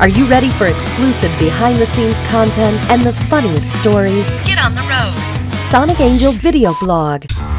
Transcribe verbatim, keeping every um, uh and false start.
Are you ready for exclusive behind-the-scenes content and the funniest stories? Get on the road. SonicAngel Video Blog.